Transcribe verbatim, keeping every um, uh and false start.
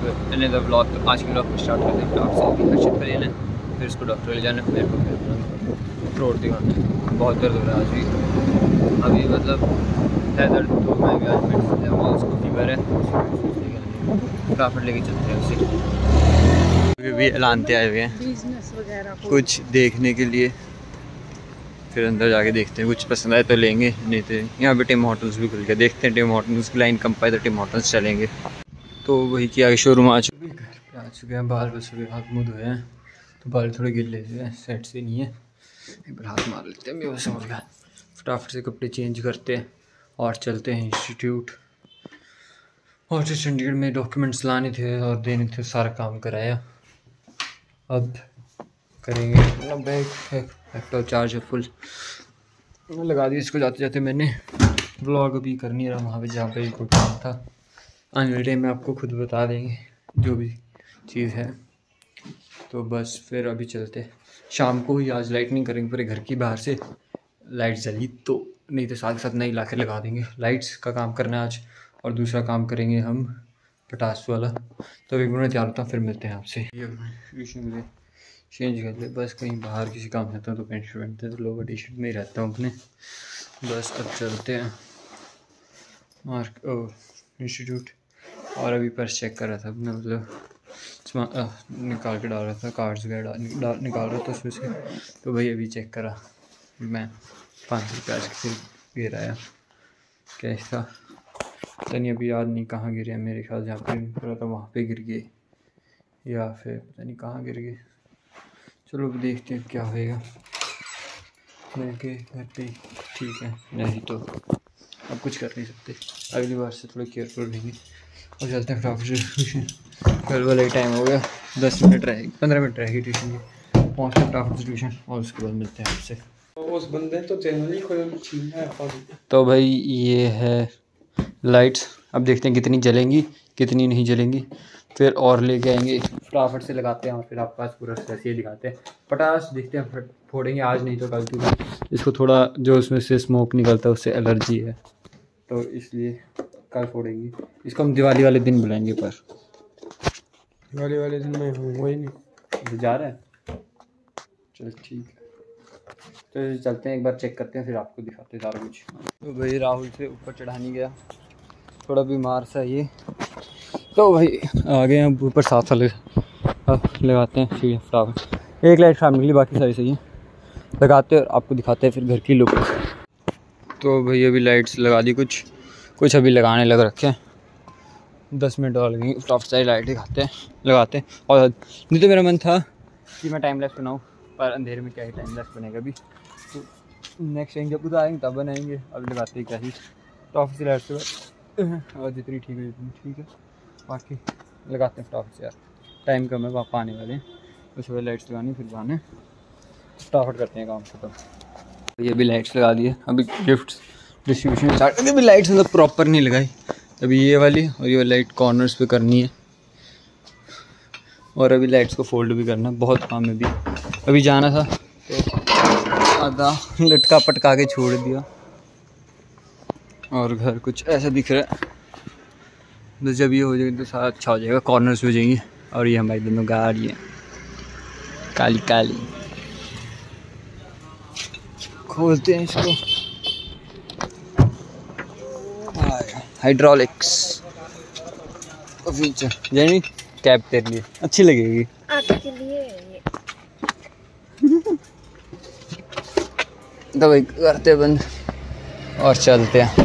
मैंने the blog तो आज के ब्लॉग को स्टार्ट करते हैं डॉक्टर से अभी हर्षित को लेना है, फिर उसको डॉक्टर ले जाना है, मेरे को फिर रोड दिखाना है। बहुत दर्द हो रहा है आज भी, अभी मतलब है दर्द तो मैं भी आज मेडिसिन है, उसको फीवर है, फटाफट लेके चलते हैं उसे। भी एलानते आए हुए हैं कुछ देखने के लिए, फिर अंदर जाके देखते हैं, कुछ पसंद आए तो लेंगे, नहीं तो यहाँ पे टिम होटल्स भी खुल गए, देखते हैं टिम होटल्स की लाइन कम पाए तो टिम होटल्स चलेंगे। तो वही कि आगे शोरूम आ चुके हैं, घर पे आ चुके हैं, बाल बस हुए, हाथ मुँह धोए हैं, तो बाल थोड़े गिले हुए हैं, सेट से नहीं है, एक बार हाथ मार लेते हैं, बेहोश हो गया। फटाफट से कपड़े चेंज करते हैं और चलते हैं इंस्टीट्यूट। और जो चंडीगढ़ में डॉक्यूमेंट्स लाने थे और देने थे, सारा काम कराया, अब करेंगे अपना बैग है, लैपटॉप चार्ज है फुल लगा दिया इसको। जाते जाते मैंने व्लॉग अभी कर नहीं रहा, वहाँ पे जहाँ पे कोई काम था, आने वाले टाइम में आपको खुद बता देंगे जो भी चीज़ है। तो बस फिर अभी चलते, शाम को ही आज लाइट नहीं करेंगे पूरे घर की, बाहर से लाइट जली तो, नहीं तो साथ साथ नई ला के लगा देंगे। लाइट्स का काम करना है आज, और दूसरा काम करेंगे हम पटास वाला। तो एक मिनट तैयार होता हूँ, फिर मिलते हैं आपसे। ट्यूशन चेंज कर ले, बस कहीं बाहर किसी काम रहता हूँ तो पेंट शर्ट पहनते हैं, तो लोअर टी शर्ट में ही रहता हूँ अपने। बस अब चलते हैं मार्क ओ इंस्टीट्यूट। और अभी पर्स चेक कर रहा था अपना, मतलब निकाल के डाल रहा था, कार्ड्स वगैरह निकाल रहा था उसमें से, तो भाई अभी चेक करा मैं, पाँच सौ रुपये आज किसी गिर आया, कैश था पता नहीं, अभी याद नहीं कहाँ गिरे, मेरे ख्याल जहाँ पे करा था वहाँ पे गिर गए, या फिर पता नहीं कहाँ गिर गए। चलो अब देखते हैं क्या होएगा, मिलके घर पे ठीक है, नहीं तो अब कुछ कर नहीं सकते, अगली बार से थोड़ा केयरफुल रहेंगे। और चलते हैं फटाफट ट्यूशन, कल वाला ही टाइम हो गया, दस मिनट रहेगी, पंद्रह मिनट रहेगी ट्यूशन की, पहुँचते फटाफट से ट्यूशन, और उसके बाद मिलते हैं आपसे। उस बंदे तो चैनल ही खोल छीना है। तो भाई ये है लाइट्स, अब देखते हैं कितनी जलेंगी कितनी नहीं जलेंगी, फिर और लेके आएंगे, फटाफट से लगाते हैं और फिर आपके पास पूरा ऐसे दिखाते हैं। पटास देखते हैं फोड़ेंगे आज, नहीं तो कल, क्योंकि इसको थोड़ा जो उसमें से स्मोक निकलता है उससे एलर्जी है, तो इसलिए कल फोड़ेंगे इसको। हम दिवाली वाले दिन बुलाएंगे, पर दिवाली वाले दिन में हूँ वही नहीं जा रहा है। चल ठीक है, तो चलते हैं, एक बार चेक करते हैं, फिर आपको दिखाते हैं सारा कुछ। तो भाई राहुल से ऊपर चढ़ाने गया, थोड़ा बीमार सा ये, तो भाई आ गए हम ऊपर, साथ वाले अब लगाते हैं सीढ़ी फटाफट। एक लाइट खराब निकली, बाकी सारी सही है, लगाते हैं और आपको दिखाते हैं फिर घर की लुक। तो भाई अभी लाइट्स लगा दी, कुछ कुछ अभी लगाने लग रखे हैं, दस मिनट और लगेंगे, फटाफट सारी लाइट दिखाते हैं लगाते हैं। और नहीं तो मेरा मन था कि मैं टाइम लैप्स बनाऊँ, पर अंधेरे में क्या ही टाइम लैप्स बनेगा अभी, तो नेक्स्ट टाइम जब उधर आएंगे तब बनाएंगे, अभी लगाते ही क्या ही। तो ऑफिस लाइट से और जितनी ठीक है जितनी ठीक है, बाकी लगाते हैं फटाफट से यार, टाइम कम है, पापा आने वाले हैं, तो सुबह लाइट्स लगानी फिर जाना है, फटाफट करते हैं काम खत्म। तो ये भी लाइट्स लगा दी है, अभी गिफ्ट डिस्ट्रीब्यूशन स्टार्ट, अभी लाइट्स मतलब प्रॉपर नहीं लगाई, अभी ये वाली और ये वाली लाइट कॉर्नर्स पे करनी है, और अभी लाइट्स को फोल्ड भी करना, बहुत काम है अभी। अभी जाना था तो आधा लटका पटका के छोड़ दिया, और घर कुछ ऐसा दिख रहा है, बस जब ये हो जाएगा तो सारा अच्छा हो जाएगा, कॉर्नर्स हो जाएंगी। और ये हमारी दोनों गाड़ी है काली काली, खोलते हैं इसको, हाइड्रोलिक्स फीचर, जैनी कैब तेरे लिए अच्छी लगेगी आपके लिए ये। तो भाई करते बंद और चलते हैं।